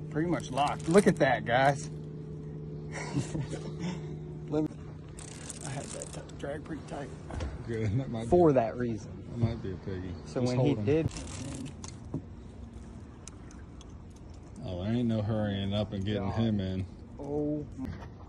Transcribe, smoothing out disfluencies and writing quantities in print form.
pretty much locked. Look at that, guys. I had that drag pretty tight. Good. That might for that reason. That might be a piggy. So Just when he hold him. did. Oh, there ain't no hurrying up and getting him in. Oh.